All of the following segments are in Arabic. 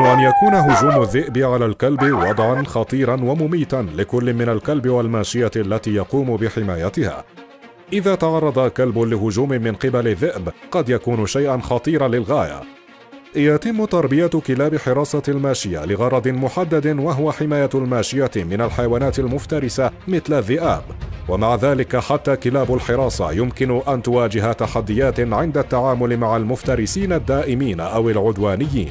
أن يكون هجوم الذئب على الكلب وضعا خطيرا ومميتا لكل من الكلب والماشية التي يقوم بحمايتها. إذا تعرض كلب لهجوم من قبل الذئب قد يكون شيئا خطيرا للغاية. يتم تربية كلاب حراسة الماشية لغرض محدد، وهو حماية الماشية من الحيوانات المفترسة مثل الذئاب، ومع ذلك حتى كلاب الحراسة يمكن أن تواجه تحديات عند التعامل مع المفترسين الدائمين أو العدوانيين.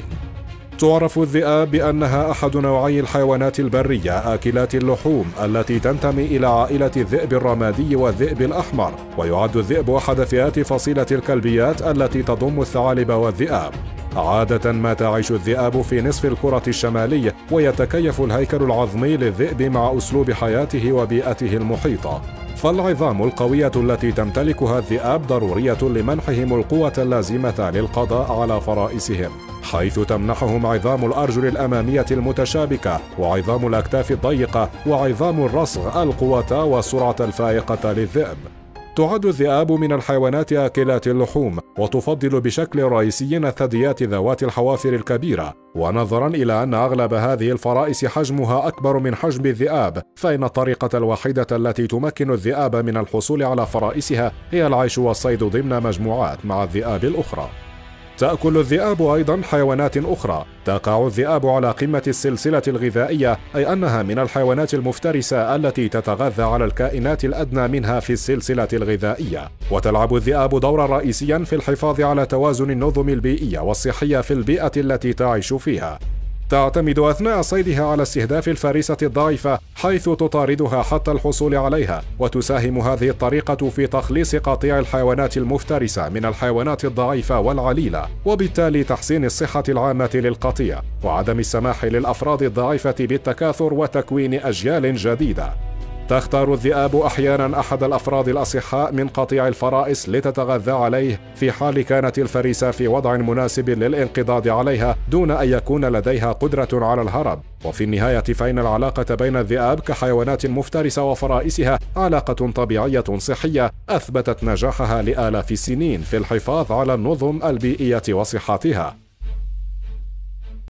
تعرف الذئاب بأنها أحد نوعي الحيوانات البرية آكلات اللحوم التي تنتمي إلى عائلة الذئب الرمادي والذئب الأحمر، ويعد الذئب أحد فئات فصيلة الكلبيات التي تضم الثعالب والذئاب. عادة ما تعيش الذئاب في نصف الكرة الشمالي، ويتكيف الهيكل العظمي للذئب مع أسلوب حياته وبيئته المحيطة. فالعظام القوية التي تمتلكها الذئاب ضرورية لمنحهم القوة اللازمة للقضاء على فرائسهم، حيث تمنحهم عظام الأرجل الأمامية المتشابكة وعظام الأكتاف الضيقة وعظام الرصغ القوة والسرعة الفائقة للذئب. تعد الذئاب من الحيوانات آكلات اللحوم، وتفضل بشكل رئيسي الثدييات ذوات الحوافر الكبيرة. ونظرا إلى أن أغلب هذه الفرائس حجمها أكبر من حجم الذئاب، فإن الطريقة الوحيدة التي تمكن الذئاب من الحصول على فرائسها هي العيش والصيد ضمن مجموعات مع الذئاب الأخرى. تأكل الذئاب أيضا حيوانات أخرى. تقع الذئاب على قمة السلسلة الغذائية، أي أنها من الحيوانات المفترسة التي تتغذى على الكائنات الأدنى منها في السلسلة الغذائية. وتلعب الذئاب دورا رئيسيا في الحفاظ على توازن النظم البيئية والصحية في البيئة التي تعيش فيها. تعتمد أثناء صيدها على استهداف الفريسة الضعيفة، حيث تطاردها حتى الحصول عليها، وتساهم هذه الطريقة في تخليص قطيع الحيوانات المفترسة من الحيوانات الضعيفة والعليلة، وبالتالي تحسين الصحة العامة للقطيع وعدم السماح للأفراد الضعيفة بالتكاثر وتكوين أجيال جديدة. تختار الذئاب أحيانا أحد الأفراد الأصحاء من قطيع الفرائس لتتغذى عليه في حال كانت الفريسة في وضع مناسب للانقضاض عليها دون أن يكون لديها قدرة على الهرب. وفي النهاية فإن العلاقة بين الذئاب كحيوانات مفترسة وفرائسها علاقة طبيعية صحية أثبتت نجاحها لآلاف السنين في الحفاظ على النظم البيئية وصحتها.